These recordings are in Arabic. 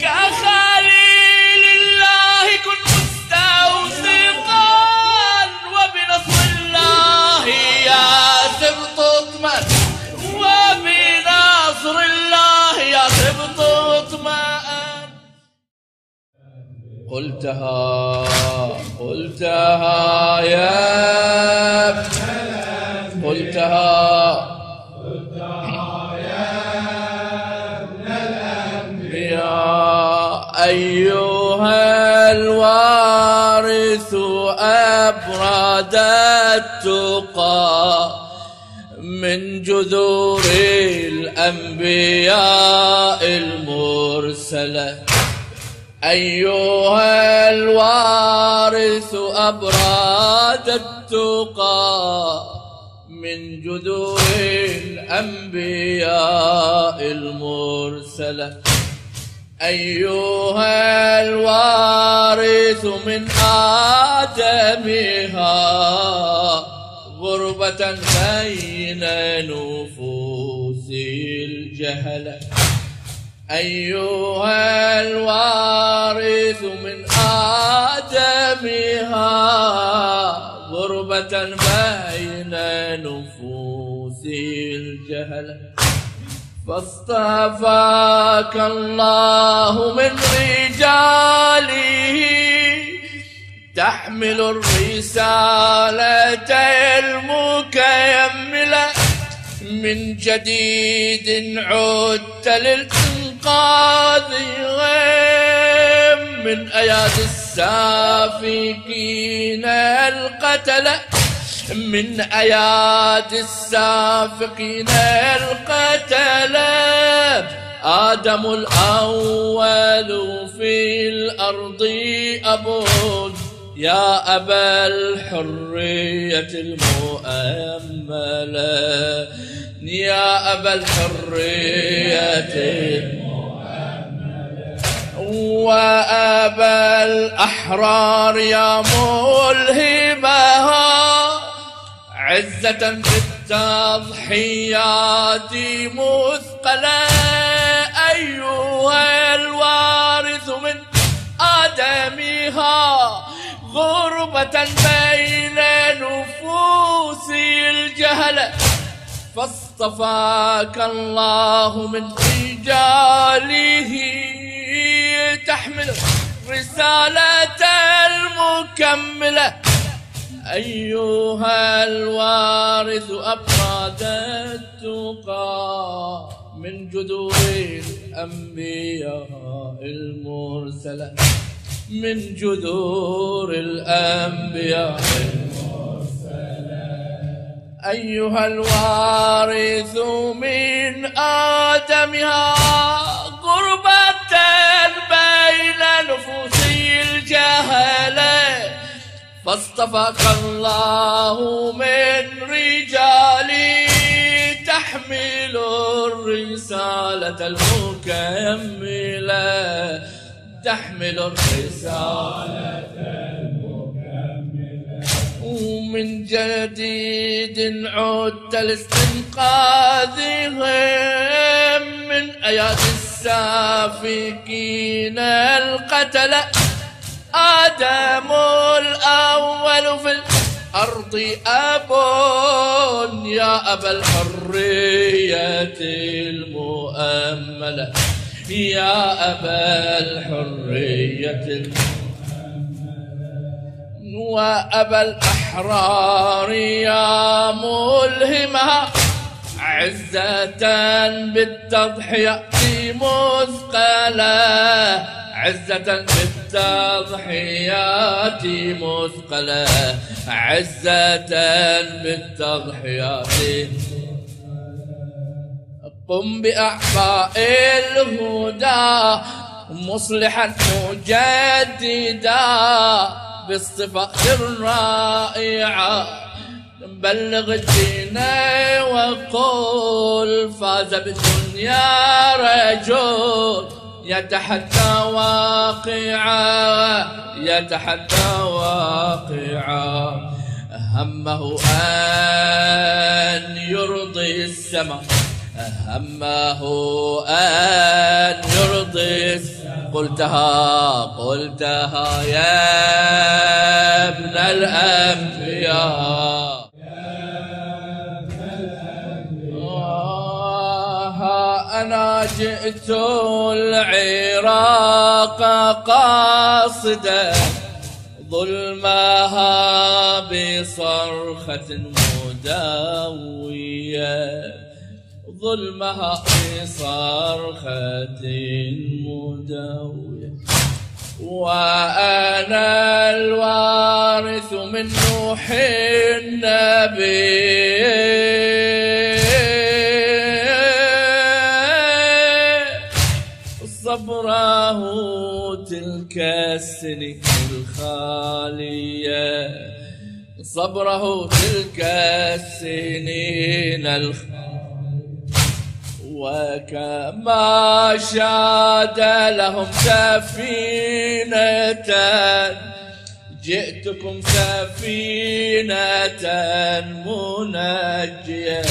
كخليل الله كن مستوثقا وبنصر الله يا سبط اطمئن وبنصر الله يا سبط اطمئن. قلتها يا قلتها أيها الوارث أبرد التقى من جذور الأنبياء المرسلة. أيها الوارث أبرد التقى من جذور الأنبياء المرسلة. أيها الوارث من آدمها غربة بين نفوس الجهلة. أيها الوارث من آدمها غربة بين نفوس الجهلة. فاصطفاك الله من رجاله تحمل الرسالة المكملة. من جديد عدت للإنقاذ من أيادي السافكين القتلة. من أيادي السافقين القتلة. آدم الأول في الأرض أب يا أبا الحرية المؤملة. يا أبا الحرية وأبا الأحرار يا ملهمها عزة بالتضحيات مثقلة. أيها الوارث من آدمها غربة بين نفوس الجهلة. فاصطفاك الله من رجاله تحمل رسالة المكملة. أيها الوارث أبرد التقى من جذور الأنبياء المرسلة. من جذور الأنبياء المرسلة. أيها الوارث من آدمها غربة بين نفوس الجهلة. فاصطفاك الله من رجالي تحمل الرسالة المكملة. تحمل الرسالة المكملة. ومن جديد عدت لاستنقاذهم من أيادي السافكين القتلة. آدم الأول في الأرض أب يا أبا الحرية المؤملة. يا أبا الحرية المؤملة وأبا الأحرار يا ملهمها عزة بالتضحية مثقلة. عزة بالتضحيات مثقلة. عزة بالتضحيات. قم بأعباء الهدى مصلحا مجددا بالصفات الرائعة. بلغ الدين وقل فاز بالدنيا رجل يتحدى واقعا. يتحدى واقعا. همه أن يرضي السماء همه أن يرضي قلتها يا ابن الأنبياء أنا جئت العراق قاصدا ظلمها بصرخة مداوية ظلمها بصرخة مداوية وأنا الوارث من نوح النبي صبره تلك السنين الخالية صبره تلك السنين الخالية وكما شاد لهم سفينة جئتكم سفينة منجية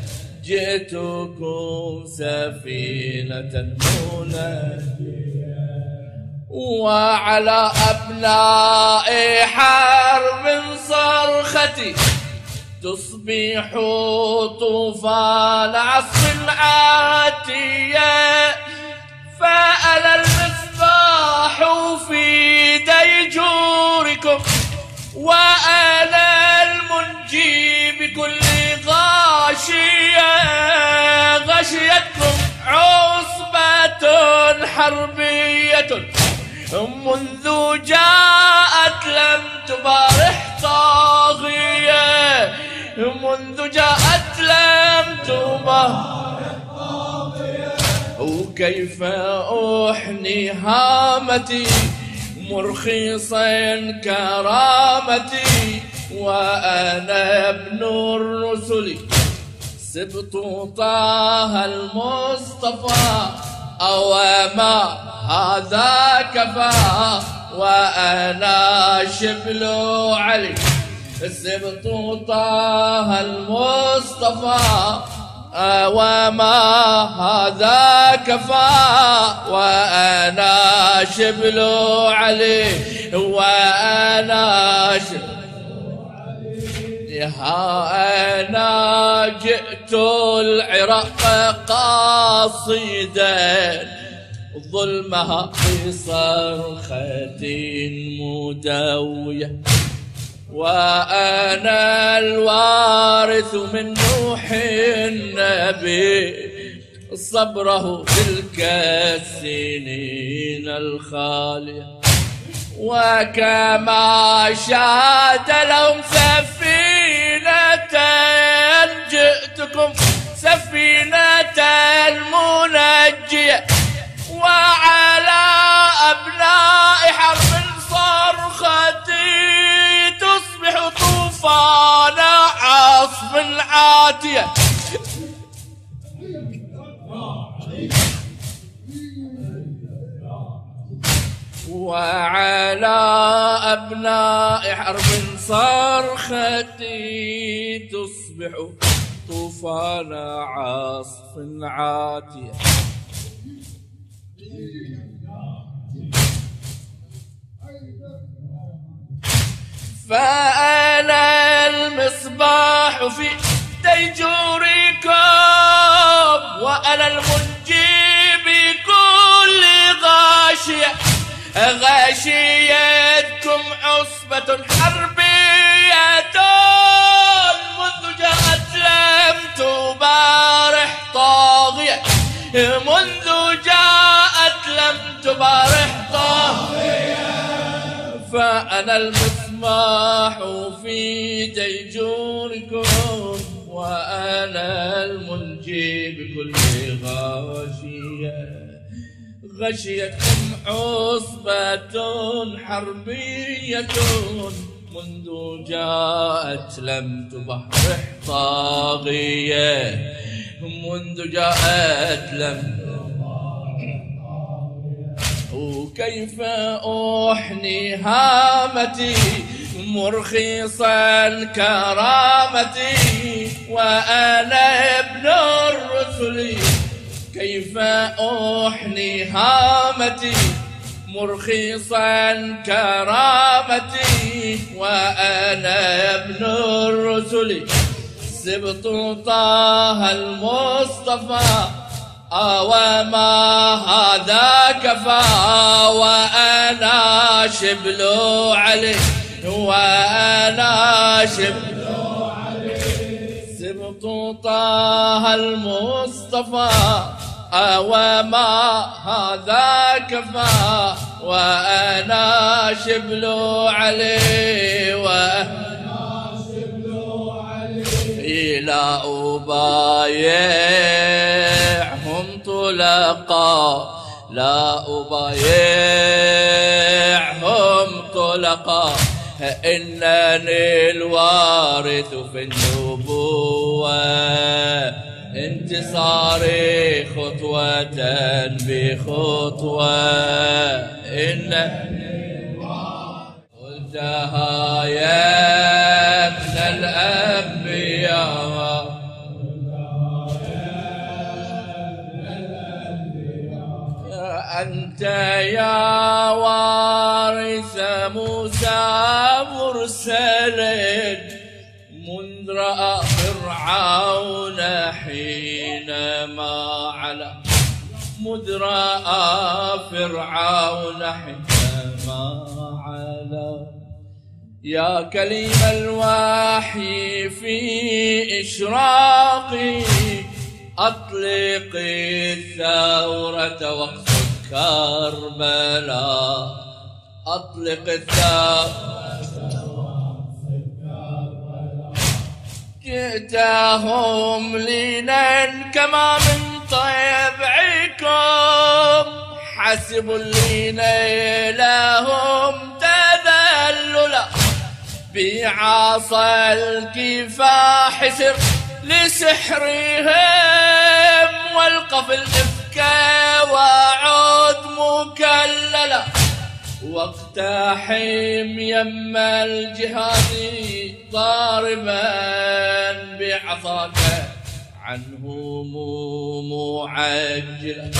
جئتكم سفينة منجية وعلى أبناء حرب صرختي تصبح طوفان عصف عاتية فأنا المصباح في ديجوركم وأنا المنجي بكل غاشية غشيتكم عصبة حربية منذ جاءت لم تبارح طاغية منذ جاءت لم تبارح طاغية وكيف أحني هامتي مرخصا كرامتي وأنا ابن الرسل سبط طه المصطفى أو ما هذا كفى وأنا شبل علي سبط طه المصطفى وما هذا كفى وأنا شبل علي وأنا شبل أنا جئت العراق قاصدا ظلمها بصرخة مداوية وأنا الوارث من نوح النبي صبره تلك السنين الخالية وكما شاد لهم سفينة جئتكم سفينة منجية وعلى أبناء حرب صرختي تصبح طوفان عصف عاتية وعلى أبناء حرب صرختي تصبح طوفان عصف عاتية فأنا المصباح في ديجوركم وأنا المنجي بكل غاشية غاشيتكم عصبة حربية منذ جاءت لم تبارح طاغية منذ جاءت لم تبارح طاغية فأنا المصباح في ديجوركم وأنا المنجي بكل غاشية غشيتكم عصبة حربية منذ جاءت لم تبارح طاغية منذ جاءت لم وكيف أحني هامتي مرخصا كرامتي وأنا ابن الرسل الرسل كيف أحني هامتي مرخصا كرامتي وأنا ابن الرسل سبط طه المصطفى وما هذا كفى وأنا شبل علي وأنا شبل علي سبط طه المصطفى وما هذا كفى وأنا شبل علي وأنا شبل علي لا أبايعهم طلقا لا أبايعهم طلقا إنني الوارث في النبوة انتصاري خطوة بخطوة إنني قلتها يا ابن الأنبياء أنت يا وارث موسى مرسل منذ رأى فرعون حينما علا مذ رأى فرعون حينما علا يا كليم الوحي في إشراقي أطلق الثورة واقصد كربلاء أطلق الثورة جئتهم لينا كما من طبعكم حسبوا لينا لهم تذللا بعصا الكفاح سر لسحرهم والقف الإفك وعود مكللا واقتحم يم الجهاد ضاربا بعصاك عنهم معجلا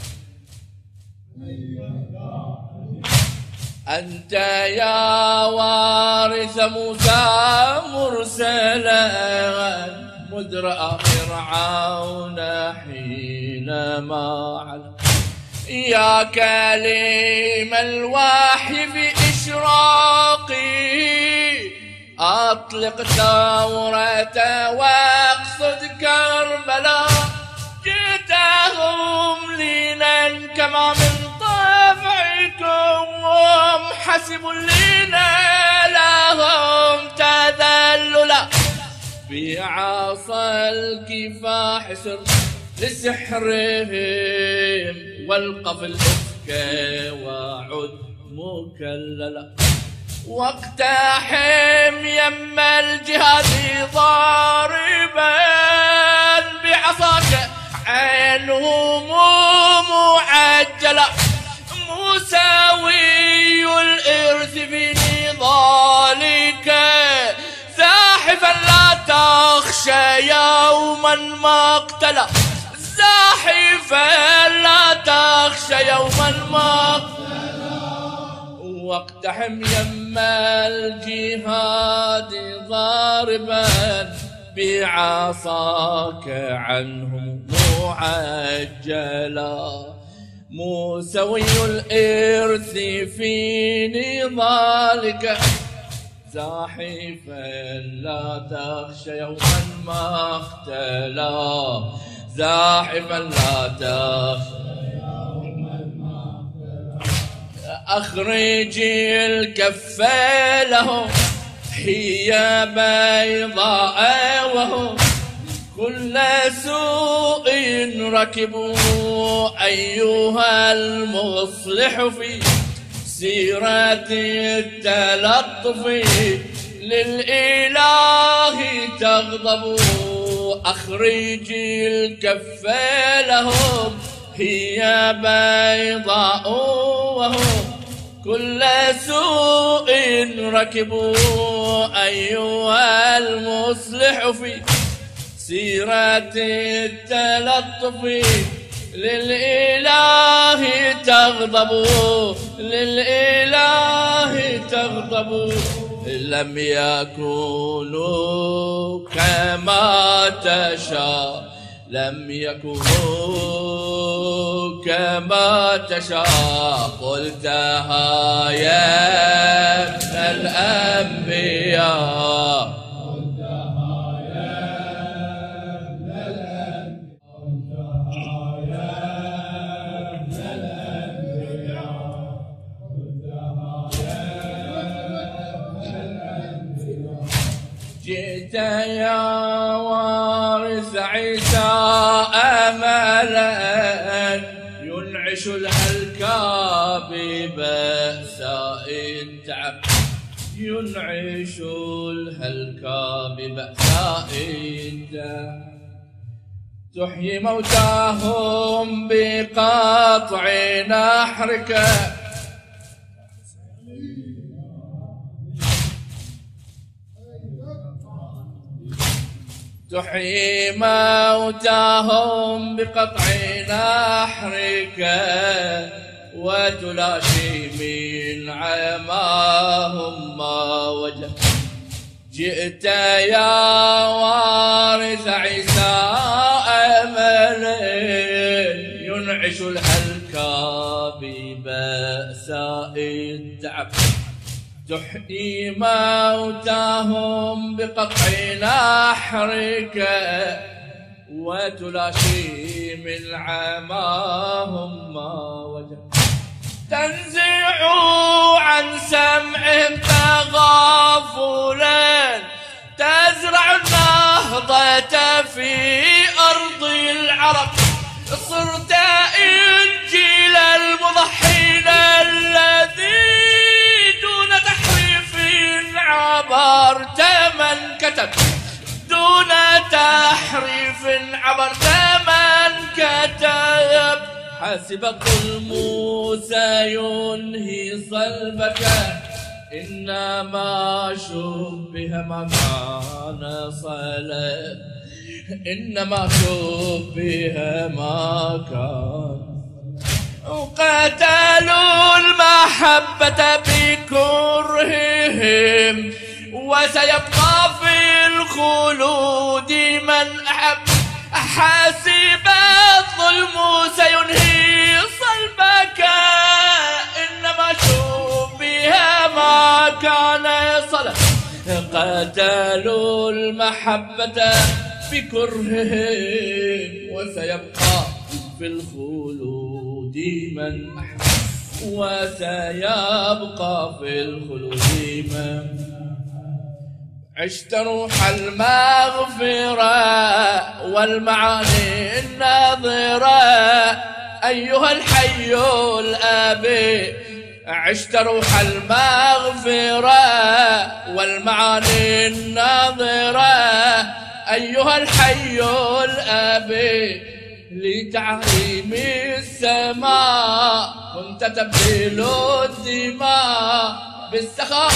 أنت يا وارث موسى مرسلا مذ رأى فرعون حينما علا يا كليم الوحي في إشراقي أطلق ثورة واقصد كربلاء جئتهم لينا كما من طبعكم حسبوا لينا لهم تذللا بعصا الكفاح سر لسحرهم والقف الإفك وعد مكللا واقتحم يم الجهاد ضاربا بعصاك عنهم معجلا مساوي الإرث في نضالك زاحفا لا تخشى يوما مقتلا زاحفا لا تخشى يوما مقتلا واقتحم يم الجهاد ضاربا بعصاك عنهم معجلا مساوي الإرث في نضالك زاحفا لا تخشى يوما مقتلا زاحفا لا تخشى يوما مقتلا أخرجي الكف لهم هي بيضاء وهم كل سوء ركبوا أيها المصلح في سيرة التلطف للإله تغضب أخرجي الكف لهم هي بيضاء وهم كل سوء ركبوا أيها المصلح في سيرة التلطف للإله تغضب، للإله تغضب. لم يكونوا كما تشاء، لم يكونوا كما تشاء. قلتها يا ابن الأنبياء، جئت يا وارث عيسى أملا ينعش الهلكى ببأساء التعب، ينعش الهلكى ببأساء التعب. تحيي موتاهم بقطع نحرك، تحيي موتاهم بقطع نحرك، وتلاشي من عماهم ما وجه. جئت يا وارث عيسى أملا ينعش الهلكى ببأساء التعب، تحيي موتاهم بقطع نحرك، وتلاشي من عماهم ما وجد. تنزع عن سمعهم تغافلا، تزرع النهضة في أرض العرب. صرت إنجيل المضحين الذي عبرت من كتب، دون تحريف عبرت من كتب. حسب الظلم سينهي صلبك، إنما شبه ما كان صلب، إنما شبه ما كان. قتلوا المحبة بكرههم، وسيبقى في الخلود من أحب. حسب الظلم سينهي صلبك، إنما شبه ما كان صلب. قتلوا المحبة بكرههم، وسيبقى في الخلود من أحب، وسيبقى في الخلود من. عشت روح المغفرة والمعاني الناظرة أيها الحي الأبي. عشت روح المغفرة والمعاني الناظرة أيها الحي الأبي. لتعليم السماء كنت تبذل الدماء بالسخاء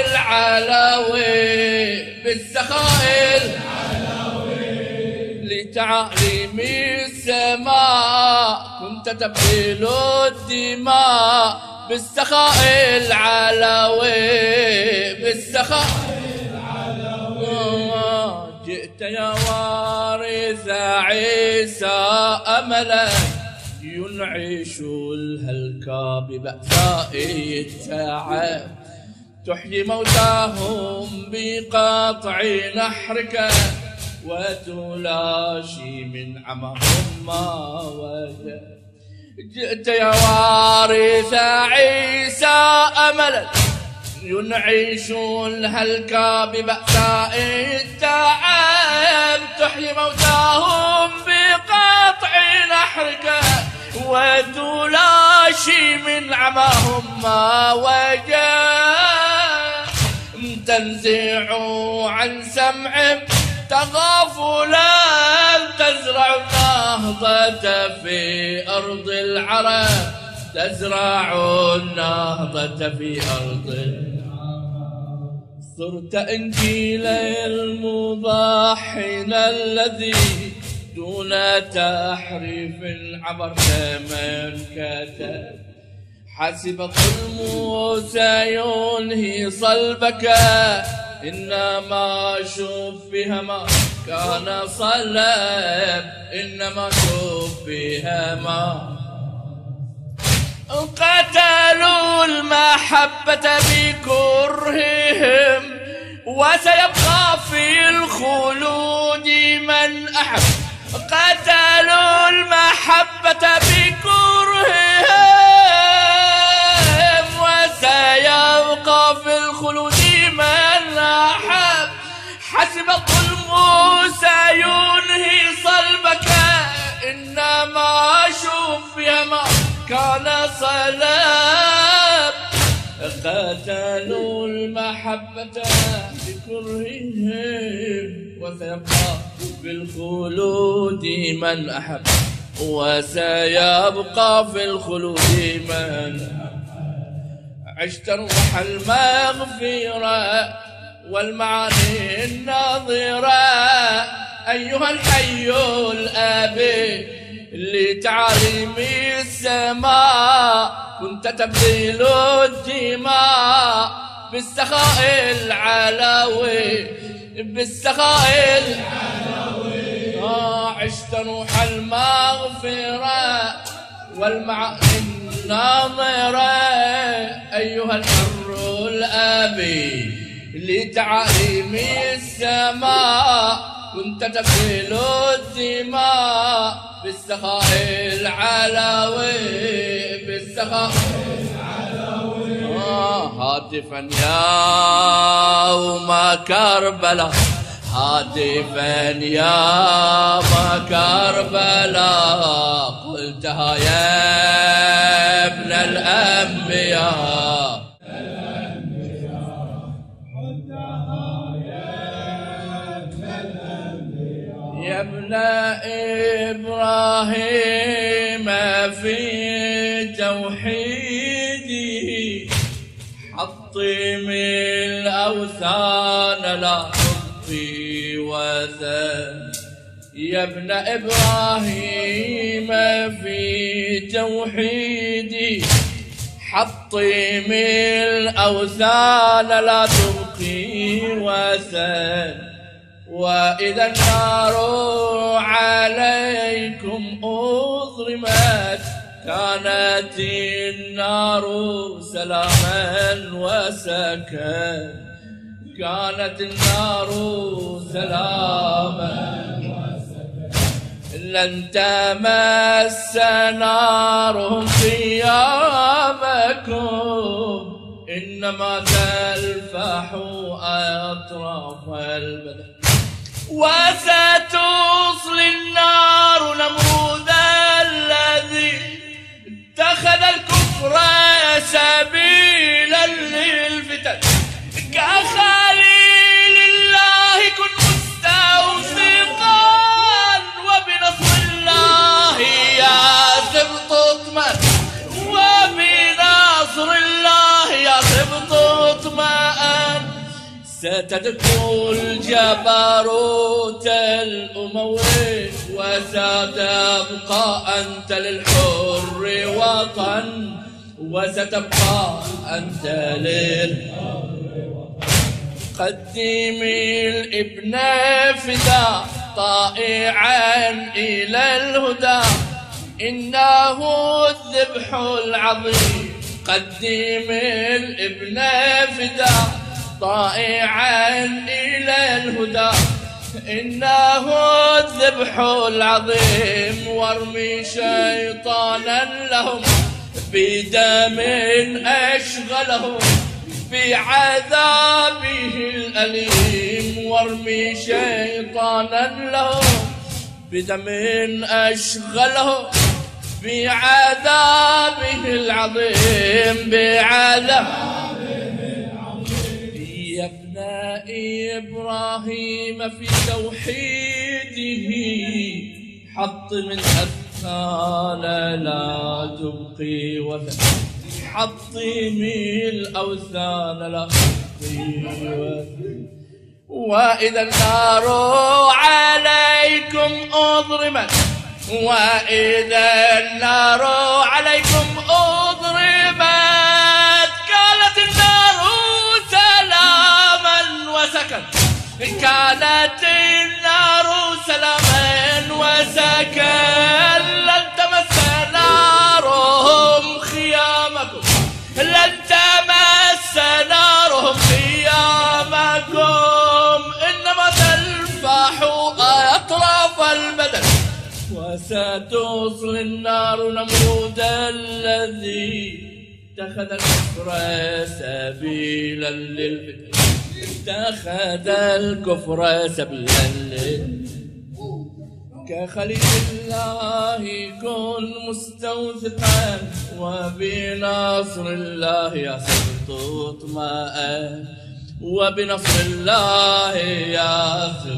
العلوي، بالسخاء العلوي. لتعليم السماء كنت تبذل الدماء بالسخاء العلوي، بالسخاء العلوي. جئت يا وارث عيسى أملا ينعش الهلكى ببأساء التعب، تحيي موتاهم بقطع نحرك، وتلاشي من عمهم ما وجد. جئت يا وارث عيسى أملا ينعش الهلكى ببأساء التعب، تحيي موتاهم بقطع نحرك، وتلاشي من عماهم ما وجد. تنزع عن سمعهم تغافلا، تزرع النهضة في أرض العرب، تزرع النهضة في أرض العرب. صرت إنجيل المضحين الذي دون تحريف عبرت من كتب حسب الظلم سينهي صلبك إنما شبه ما كان صلب إنما شبه ما قتلوا المحبة بكرههم وسيبقى في الخلود من أحب قتلوا المحبة بكرههم وسيبقى في الخلود من أحب حسب الظلم سينهي صلبك إنما شبه ما كان صلب قتلوا المحبة بكرههم وسيبقى في الخلود من أحب وسيبقى في الخلود من عشت روح المغفرة والمعاني الناظرة أيها الحي الأبي لتعاليم السماء كنت تبذل الدماء بالسخاء العلوي بالسخاء العلوي عشت روح المغفرة والمعاني الناظرة أيها الحر الأبي لتعاليم السماء كنت تبذل الدماء بالسخاء العلوي بالسخاء العلوي هاتفا يوم كربلاء هاتفا يوم كربلاء قلتها يا ابن الأنبياء يا ابن إبراهيم في توحيده حطم الأوثان لا تبقي وثن يا ابن إبراهيم في توحيده حطم الأوثان لا تبقي وثن وإذا النار عليكم أظلمت كانت النار سلاما وسكن كانت النار سلاما وسكن لن تمس نارهم ثيابكم إنما تلفح أطراف البدن وستوصل النار نمرود الذي اتخذ الكفر سبيلا للفتن كخليل الله كن مستوثقا وبنصر الله يا سبط اطمئن وبنصر الله يا سبط اطمئن ستدكو الجبروت الأموي وستبقى أنت للحر وطن وستبقى أنت للحر وطن قدمي الابن فدا طائعا إلى الهدى إنه الذبح العظيم قدم الابن فدا طائعا إلى الهدى إنه الذبح العظيم وارمي شيطانا لهم بدم أشغلهم بعذابه الأليم وارمي شيطانا لهم بدم أشغلهم بعذابه العظيم بعذابه يا ابن إبراهيم في توحيده حط من أثقال لا تبقي وثن حطم الأوثان لا وإذا النار عليكم أضرمت، وإذا النار عليكم أضرمت، قالت النار سلاما وسكن، كانت النار سلاما وسكن، لن تمس نارهم خيامكم، لن تمس نارهم خيامكم، إنما تلفح أطراف البدن، وستوصل النار نمرود الذي اتخذ الكفر سبيلا للفتن، اتخذ الكفر سبيلا للفتن. كخليل الله كن مستوثقا، وبنصر الله يصل تطمئن، وبنصر الله يصل.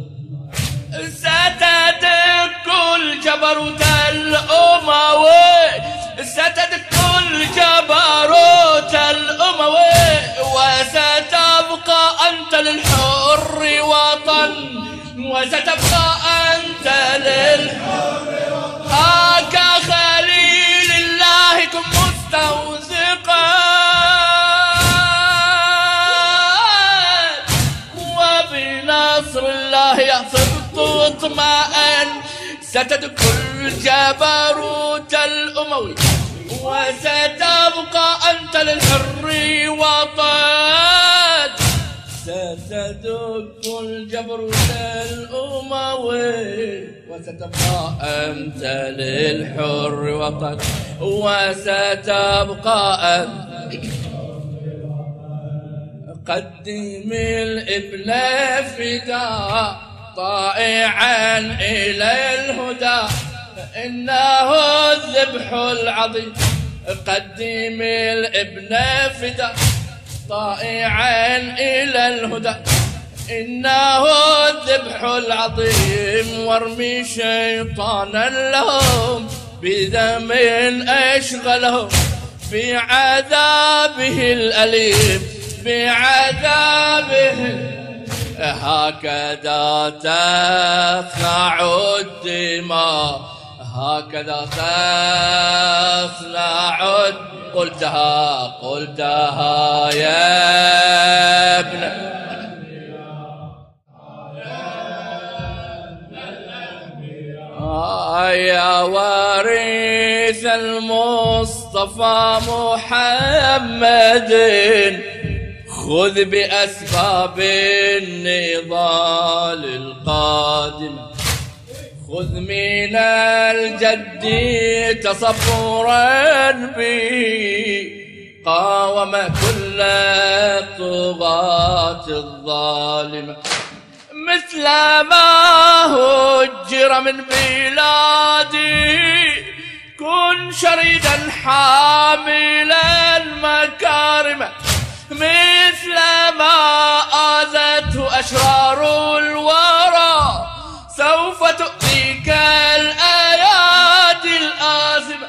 ستدك الجبروت الأموي، ستدك الجبروت الأموي، وستبقى أنت للحر وطن، وستبقى أنت للحر وطن. كخليل الله كن مستوثقا، وبنصر الله يحصل تطمئن، ستدك الجبروت الأموي، وستبقى أنت للحر وطن، ستدك الجبروت الأموي، وستبقى أنت للحر وطن، وستبقى أنت. قدم الابن فداء طائعا إلى الهدى، إنه الذبح العظيم. قدم الابن فداء طائعا إلى الهدى، إنه الذبح العظيم. وارمي شيطانا لهم بدم أشغلهم بعذابه الأليم، بعذابه. هكذا تصنع الدماء، هكذا تصنع. قلتها يا ابن يا وارث المصطفى محمد، خذ بأسباب النضال القادمة، خذ من الجد تصبرا به، قاوم كل الطغاة الظالمة، مثل ما هجر من بلادي، كن شريدا حاملا مكارمه، مثل ما آذته أشرار الورى، سوف تؤذيك الآيات الآثمة،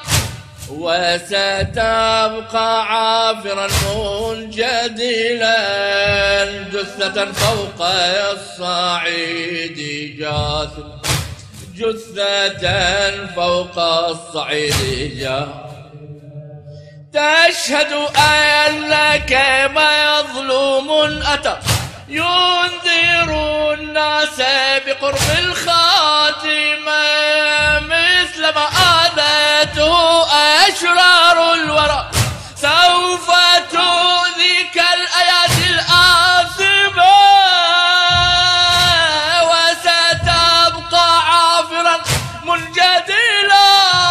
وستبقى عافرا منجدلا، جثة فوق الصعيد جاثمة، جثة فوق الصعيد جاثمة. تشهد أنك مظلوم أتى، ينذر الناس بقرب الخاتمة، مثل ما آذته أشرار الورى، سوف تؤذيك الآيات الآثمة، وستبقى عافرا منجدلا،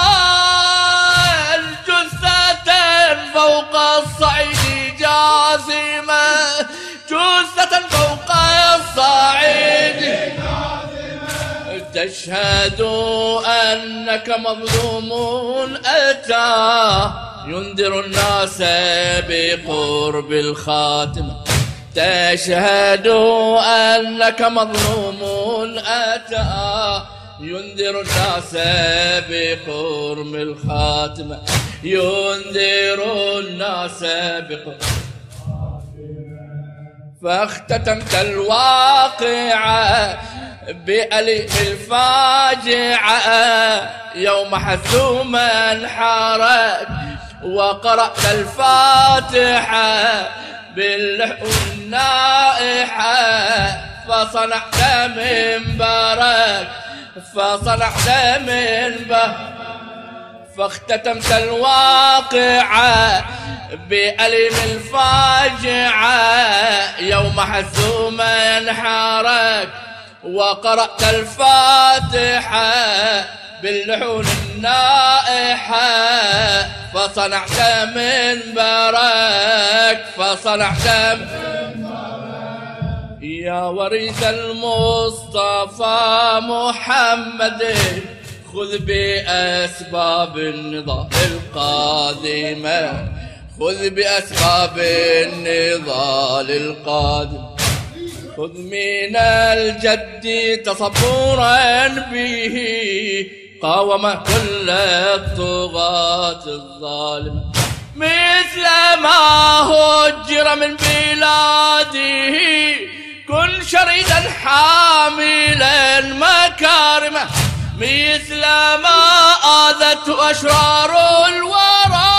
فوق الصعيد جاثمة، جثة فوق الصعيد جاثمة. تشهد أنك مظلوم أتى، ينذر الناس بقرب الخاتمة، تشهد أنك مظلوم أتى، ينذر الناس بقرب الخاتمة، ينذر الناس بقرب. فاختتمت الواقعة بأليم الفاجعة يوم حزوما انحرت وقرأت الفاتحة باللحون النائحة فصنعت منبرك فاختتمت الواقعة بأليم الفاجعة يوم حزوما انحرت وقرأت الفاتحة باللحون النائحة فصنعت منبرك يا وريث المصطفى محمد خذ بأسباب النضال القادم خذ من الجد تصبرا به قاوم كل الطغاة الظالم مثل ما هجر من بلاده كن شريدا حاملا مكارمه مثل ما آذته أشرار الورى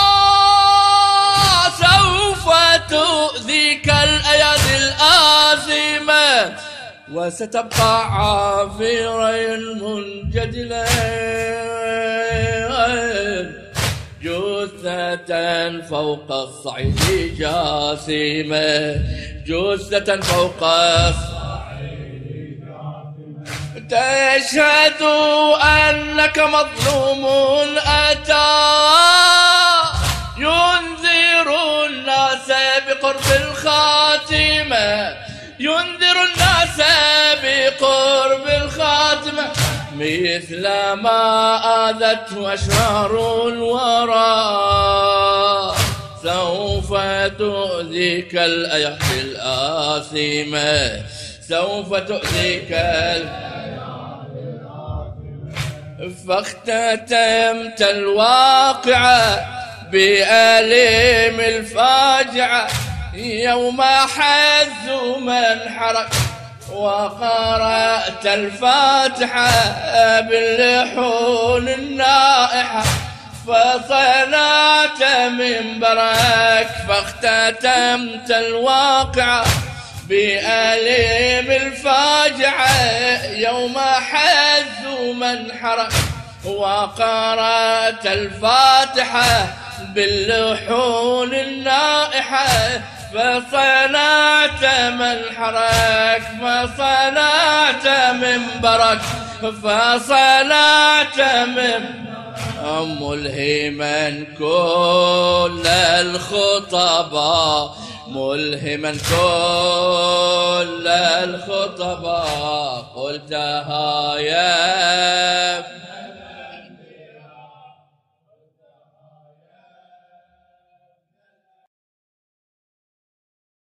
سوف تؤذيك الأيادي الآثمة وستبقى عافرا منجدلا جثة فوق الصعيد جاثمة جثة فوق تشهد أنك مظلوم أتى ينذر الناس بقرب الخاتمة مثل ما آذته أشرار الورى سوف تؤذيك الأيادي الآثمة سوف تؤذيك فاختتمت الواقعة بأليم الفاجعة يوم حزوما انحرت وقرأت الفاتحة باللحون النائحة فصنعت منبرك فاختتمت الواقعة بأليم الفاجعة يوم حزوما انحرت وقرأت الفاتحة باللحون النائحة فصنعت منحرك فصنعت منبرك ملهما كل الخطباء ملهما كل الخطباء قلتها يا